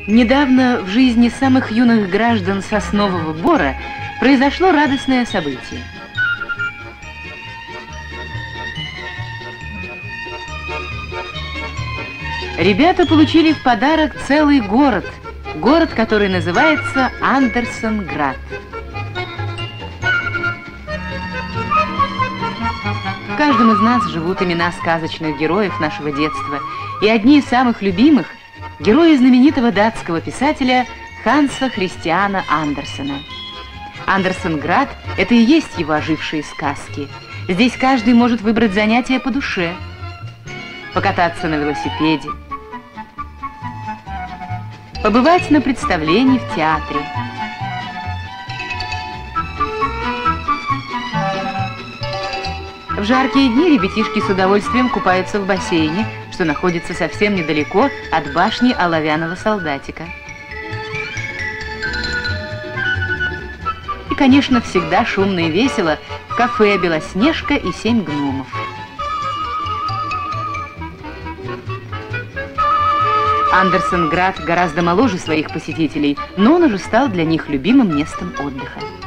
Недавно в жизни самых юных граждан Соснового Бора произошло радостное событие. Ребята получили в подарок целый город, который называется Андерсенград. В каждом из нас живут имена сказочных героев нашего детства, и одни из самых любимых — герои знаменитого датского писателя Ханса Христиана Андерсена. Андерсенград — это и есть его ожившие сказки. Здесь каждый может выбрать занятие по душе, покататься на велосипеде, побывать на представлении в театре. В жаркие дни ребятишки с удовольствием купаются в бассейне, что находится совсем недалеко от башни оловянного солдатика. И, конечно, всегда шумно и весело в кафе «Белоснежка и 7 гномов». Андерсенград гораздо моложе своих посетителей, но он уже стал для них любимым местом отдыха.